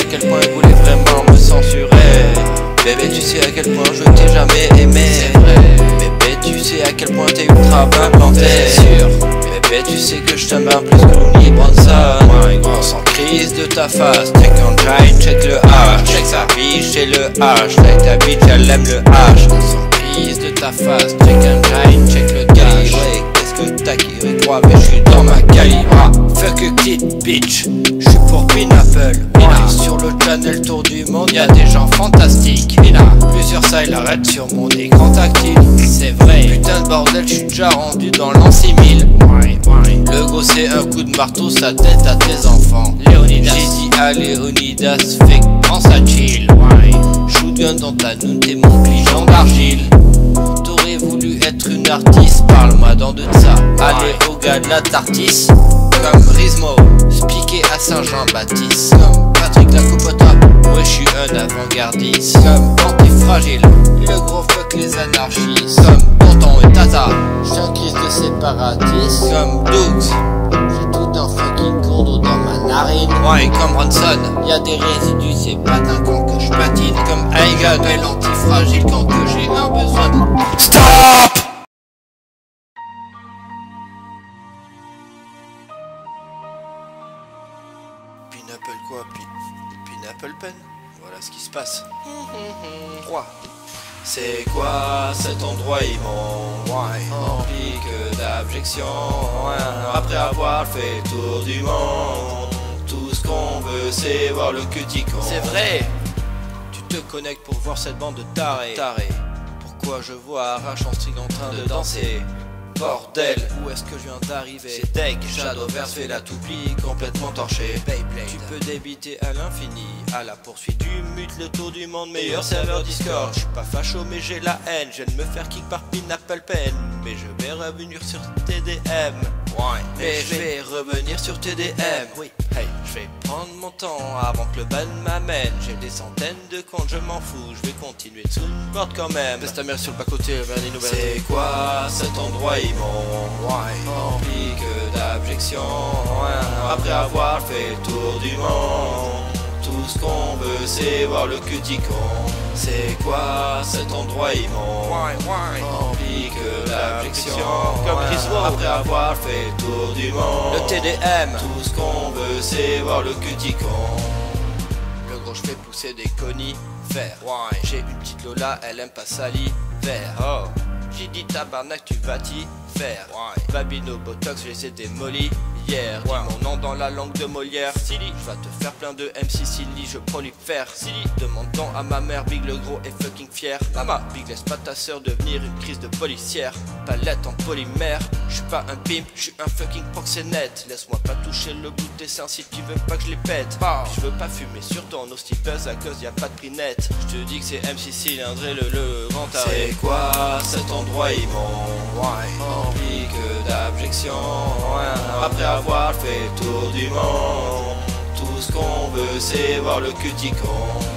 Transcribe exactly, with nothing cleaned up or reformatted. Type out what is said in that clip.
quel point ils voulaient vraiment me censurer. Bébé, tu sais à quel point je t'ai jamais aimé. C'est vrai. Bébé, tu sais à quel point t'es ultra bien planté. C'est sûr. Bébé, tu sais que je t'aime bien plus que Looney Bronson. On s'en crise de ta face. Check un giant, check le H. Check sa biche et le H. Like ta bitch, elle aime le H. On s'en crise de ta face. Check un giant, check le dash. Ouais, qu'est-ce que t'as qui croit, mais je suis dans ma calibre. Fuck a petite bitch. Je suis pour Pineapple. Sur le channel Tour du Monde, y'a des gens fantastiques. Il a plusieurs sides arrêtent sur mon écran tactile. C'est vrai. Putain de bordel, je suis déjà rendu dans l'an six mille. Le gros c'est un coup de marteau, sa tête à tes enfants. Léonidas. J'ai dit à Léonidas, fait que prends ça chill. Shotgun dans ta noune, t'es mon pigeon d'argile. T'aurais voulu être une artiste, parle-moi dans de ça. Allez au gars de la tartisse. Comme Rizmo, spiqué à Saint-Jean-Baptiste. Comme Patrick Lacopota, moi je suis un avant-gardiste. Comme Antifragile, le gros fuck les anarchistes. Comme Tonton et Tata, j'suis en crise de séparatisme. Comme Dougs, j'ai tout un fucking cours dans ma narine. Ouais, comme Ronson, y'a des résidus, c'est pas d'un con que je patine. Comme Aigan, et l'antifragile quand que j'ai un besoin de... Stop! Pineapple quoi? Pineapple Pen? Voilà ce qui se passe. trois. C'est quoi cet endroit immonde? Rempli que d'abjection. Après avoir fait le tour du monde, tout ce qu'on veut c'est voir le cuticon. C'est vrai. Tu te connectes pour voir cette bande de tarés. Taré. Pourquoi je vois Arrache en string en train de danser? Bordel, où est-ce que je viens d'arriver? C'est deg, Shadowverse fait la toupie, complètement torchée. Beyblade. Tu peux débiter à l'infini, à la poursuite du mute, le tour du monde, meilleur serveur Discord. Je suis pas facho mais j'ai la haine, je viens de me faire kick par Pineapple Pen. Mais je vais revenir sur T D M. Ouais, mais je vais revenir sur T D M. Oui, hey, je vais prendre mon temps avant que le ban m'amène. J'ai des centaines de comptes, je m'en fous, je vais continuer de board quand même. Laisse ta mère sur le bas-côté, vers les nouvelles. C'est quoi cet endroit immonde? Rempli que d'abjection. Après avoir fait le tour du monde, tout ce qu'on veut c'est voir le cuticon. C'est quoi cet endroit immonde? Rempli que d'abjection. Comme Chris Après avoir fait le tour du monde, le T D M. Tout ce qu'on veut c'est voir le cuticon. Le gros je fais pousser des conifères. J'ai une petite Lola, elle aime pas sali vert. Oh. J'ai dit tabarnak tu vas t'y faire. Babino Botox je les ai démolis hier. Dis mon nom dans la langue de Molière. Silly, je vais te faire plein de M C Silly, je prolifère. Silly, demande donc à ma mère, Big le gros est fucking fier. Mama, Big laisse pas ta soeur devenir une crise de policière. Palette en polymère, je suis pas un pimp, je suis un fucking proxénète. Laisse-moi pas toucher le bout de tes seins si tu veux pas que je les pète. Je veux pas fumer sur ton hostipus à cause y a pas de prix net. Je te dis que c'est M C cylindré le le grand taré. C'est quoi cet endroit immonde? Rempli que d'abjection. Après avoir fait le tour du monde, tout ce qu'on veut c'est voir le cuticon.